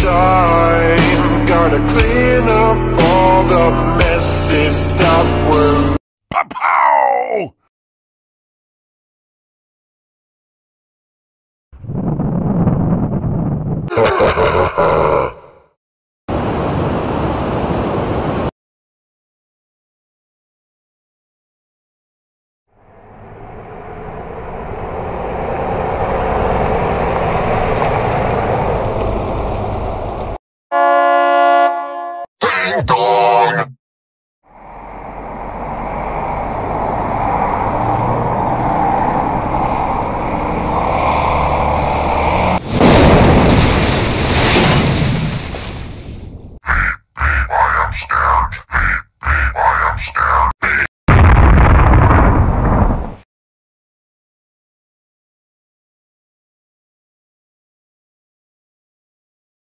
time. Gotta clean up all the messes that were. Pow! Ding dong!